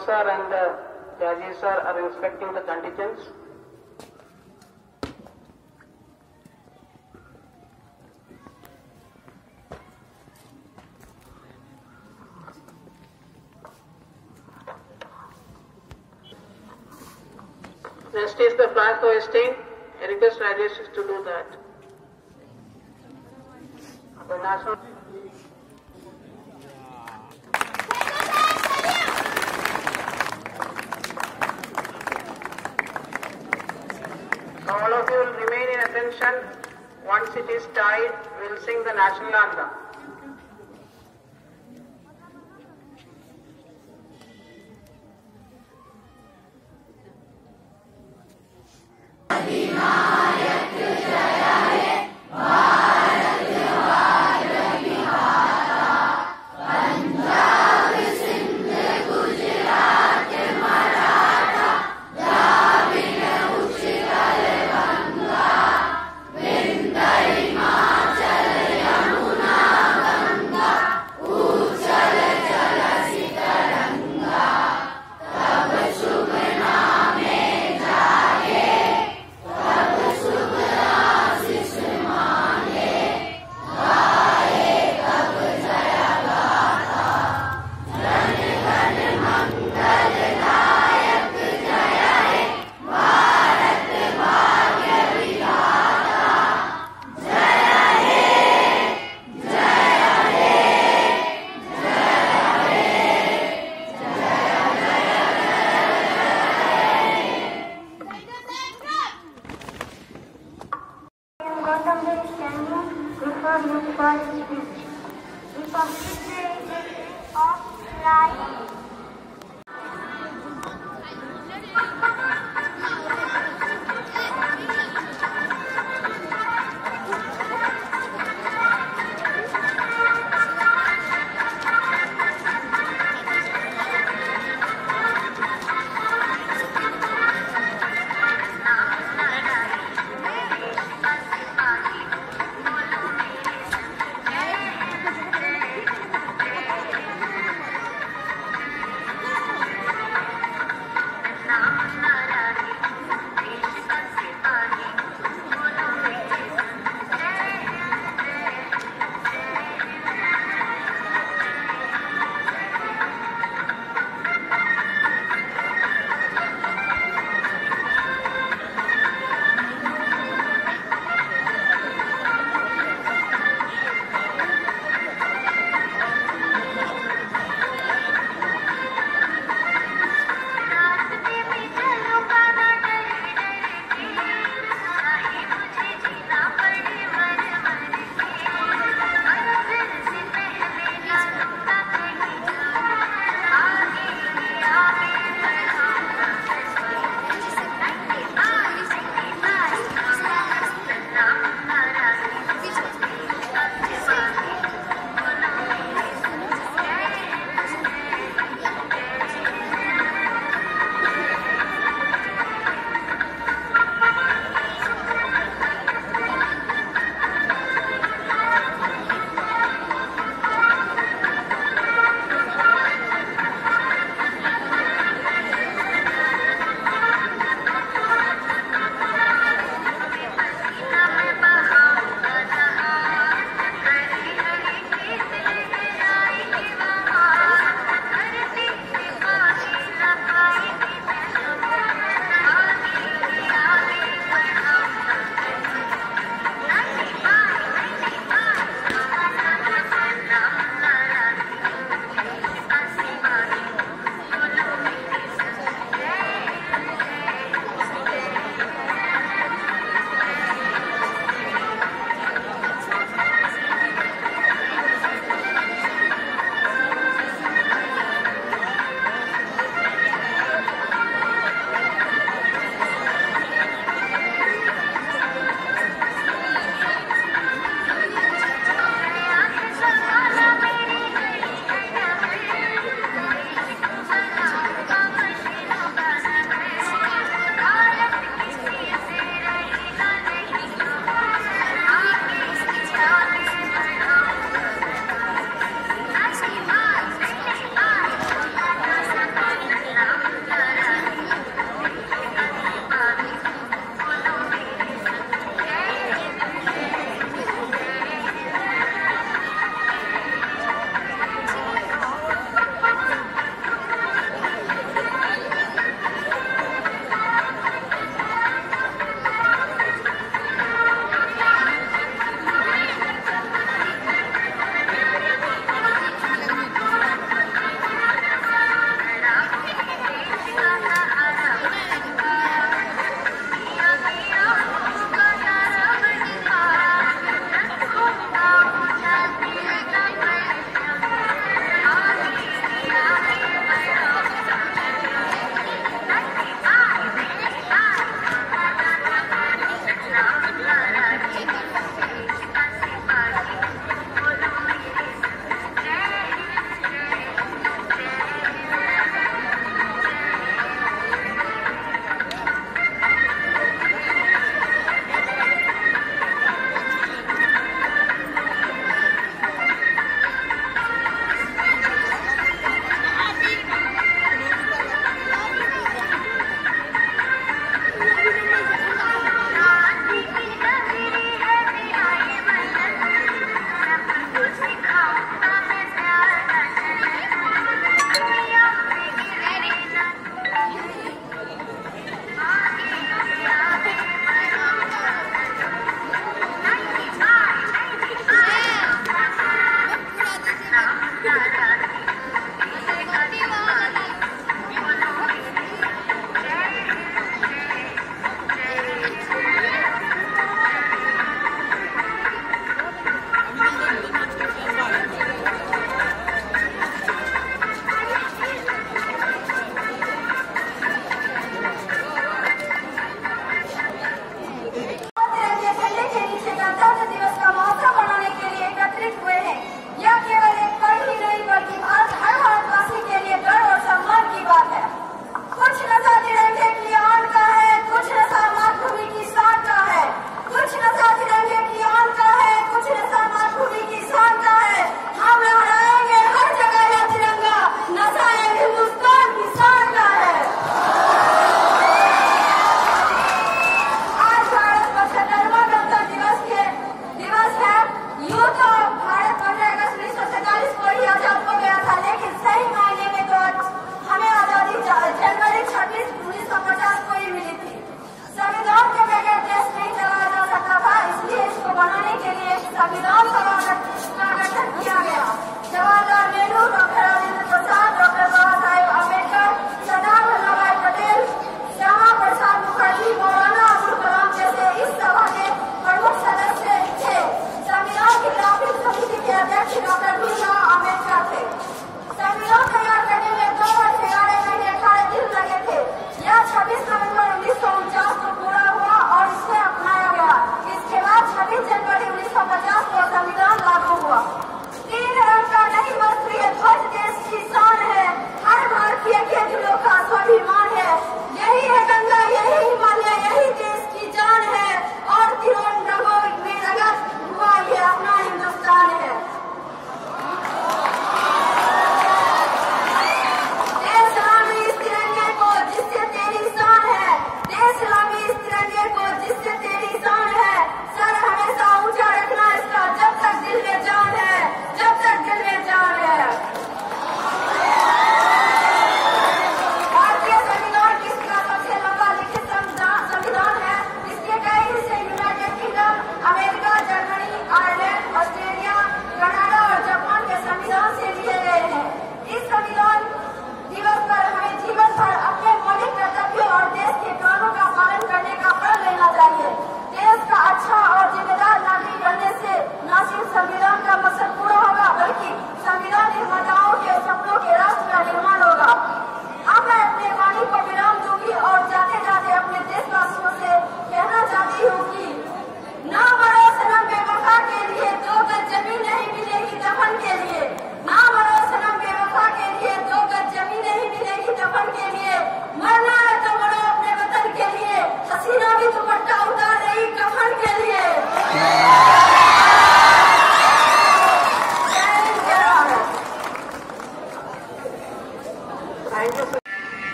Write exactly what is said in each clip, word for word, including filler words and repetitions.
sir and uh, Jaji sir are inspecting the contingents. Next is the flag hoisting. I request Rajesh to do that. The national. All of you will remain in attention. Once it is tied, we will sing the national anthem.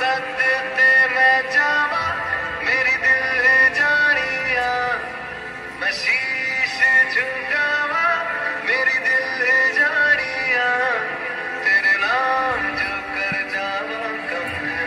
सत्य ते मैं जावा मेरी दिल जानिया मैं शीश झुकावा मेरी दिल जानिया तेरे नाम जो कर जावा कम है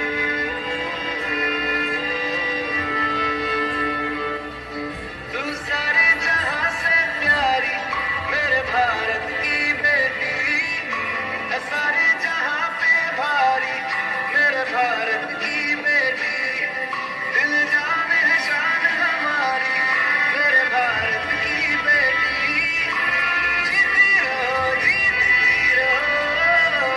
तू सारे जहां से प्यारी मेरे भारत की बेटी है सारे जहां पे भारी मेरे भारत की बेटी दिल जान है शान हमारी मेरे भारत की बेटी जीती रहो जीती रहो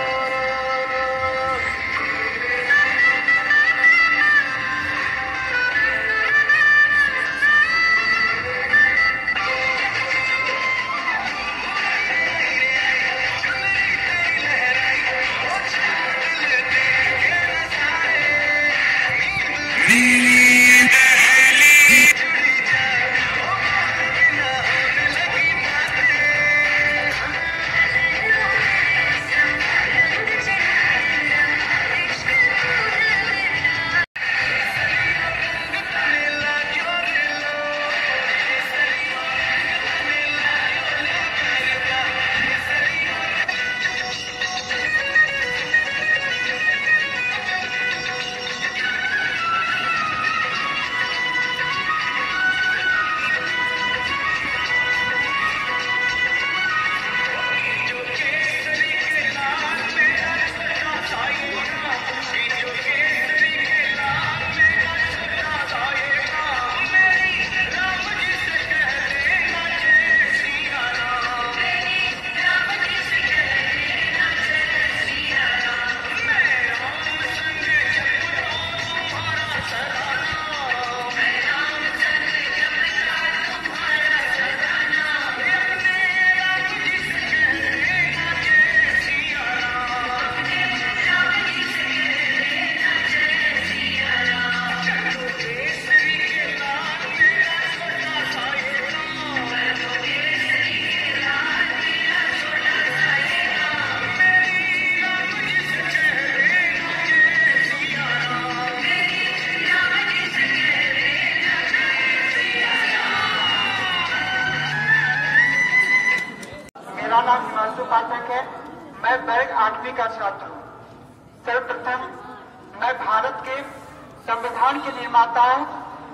मेरा नाम हिमांशु पाठक है। मैं वर्ग आठवीं का छात्र हूँ। सर्वप्रथम मैं भारत के संविधान के निर्माताओं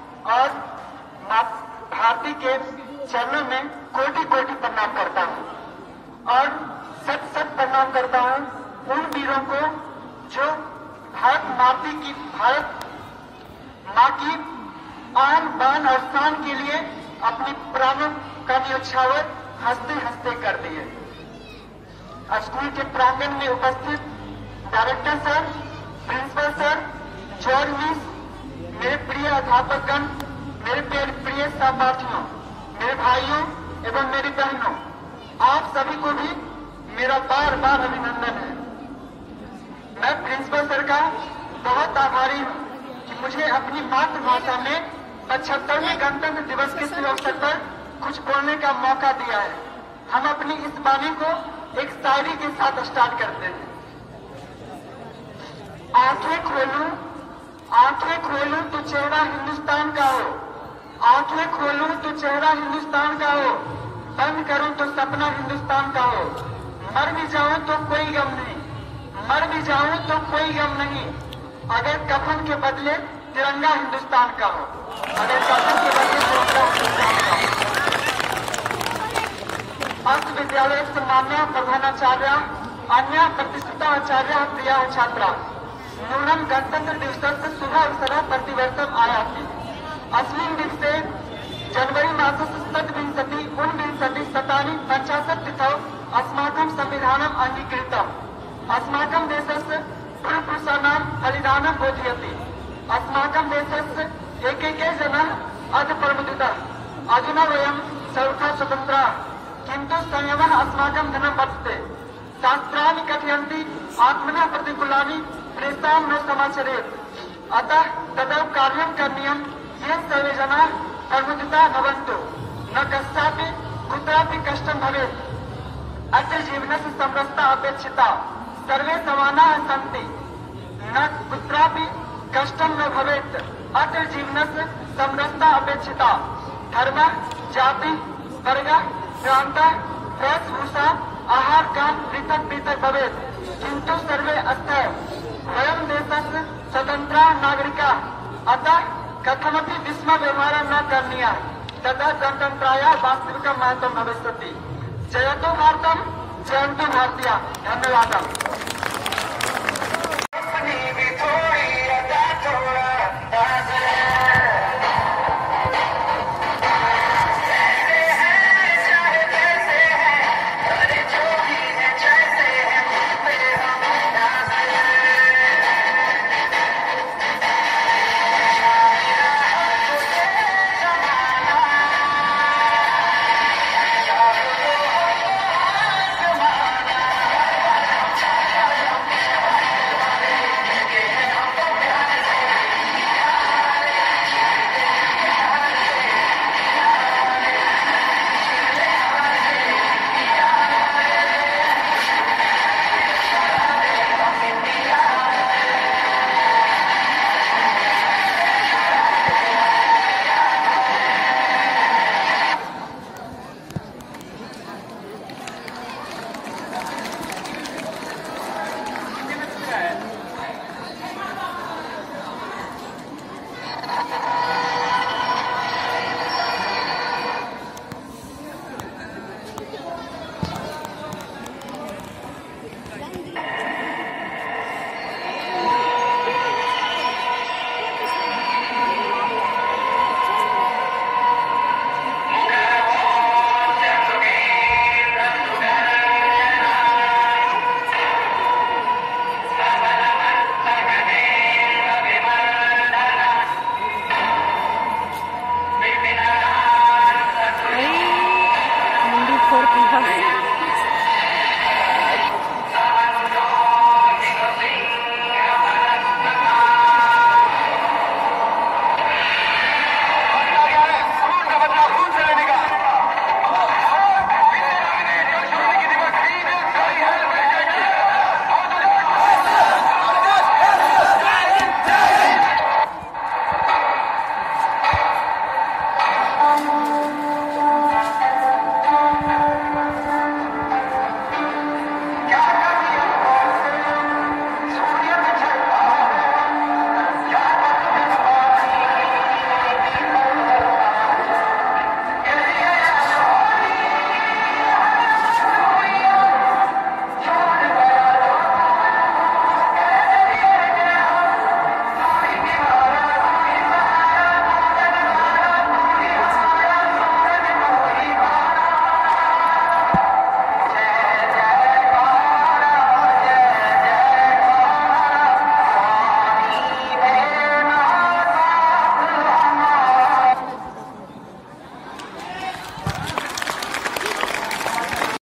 और भारती के चरणों में कोटि कोटि प्रणाम करता हूँ और सत सत प्रणाम करता हूँ उन वीरों को जो भारत माती की भारत माँ की आन बान और शान के लिए अपनी प्राणों का न्यौछावर हंसते हंसते कर दिए। स्कूल के प्रांगण में उपस्थित director sir, principal sir, George miss, मेरे प्रिय अध्यापकगण, मेरे प्रिय प्रिय सहपाठियों, मेरे भाइयों एवं मेरी बहनों, आप सभी को भी मेरा बार बार अभिनंदन है। मैं प्रिंसिपल सर का बहुत आभारी हूँ कि मुझे अपनी मातृभाषा में पचहत्तरवें गणतंत्र दिवस के शुभ अवसर पर कुछ बोलने का मौका दिया है। हम अपनी इस वाणी को एक शायरी के साथ स्टार्ट करते हैं। आंखें खोलूं आंखें खोलूं तो चेहरा हिंदुस्तान का हो, आंखें खोलूं तो चेहरा हिंदुस्तान का हो, बंद करूं तो सपना हिंदुस्तान का हो। मर भी जाऊं तो कोई गम नहीं, मर भी जाऊं तो कोई गम नहीं, अगर कफन के बदले तिरंगा हिंदुस्तान का हो, अगर कफन के बदले तिरंगा हिंदुस्तान का हो। अस्त विद्यालय सम्मान्य प्रधानाचार्य अन्य प्रतिष्ठित आचार्य प्रिया छात्रा नूनम गणतंत्र दिवसस्य शुभ अवसर प्रतिवर्षम आयाति अस्मिन् दिवसे जनवरी मासस्य षड्विंशति ऊनविंशति शतानि पञ्चाशत् तिथौ अस्माकं संविधानम् अंगीकृतम्। अस्माकं देशस्य पूर्वपुरुषाणां बलिदानं बोधयति। अस्माकं देशस्य एकैके जनः अद्य प्रमुदितः। अधुना वयं सर्वथा स्वतन्त्राः किन्तु संयमः अस्माकं धनं वर्तते। शास्त्राणि कथयन्ति आत्मनः प्रतिकूलानि प्रेषां न समाचरेत्। अतः तदौ कार्यं करणीयं येन सर्वे जनाः प्रमुदिताः भवन्तु, न कस्यापि कुत्रापि कष्टं भवेत्। अत्र जीवनस्य समरसता अपेक्षिता, सर्वे समानाः सन्ति, न कुत्रापि कष्टं न भवेत्। अत्र जीवनस्य समरसता अपेक्षिता। धर्म, जाति, वर्ग, प्रान्त, वेशभूषा, आहार का पृथक पृथक भवेत्, किन्तु सर्वे अत्र वयं देशस्य स्वतन्त्रा नागरिका। अतः कथमपि विस्मव्यवहारः न करणीयः, तदा गणतन्त्राय वास्तविकं महत्त्वं भविष्यति। जयतु भारतम्, जयन्तु भारतीयाः। धन्यवादः।